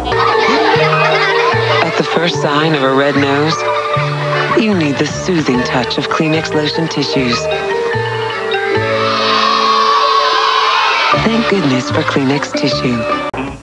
At the first sign of a red nose, you need the soothing touch of Kleenex lotion tissues. Thank goodness for Kleenex tissue.